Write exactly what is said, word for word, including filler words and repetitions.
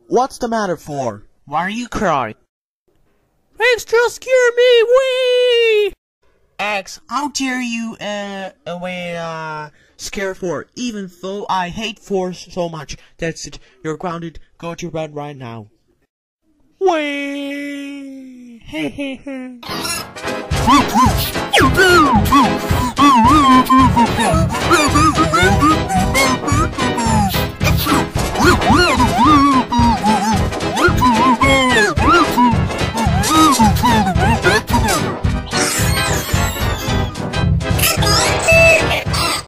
What's the matter for? Why are you crying? X, just scare me, wee! X, how dare you, uh, away, uh, scare for, even though I hate force so much. That's it, you're grounded, go to your bed right now. Wee! Hey, hey, hey.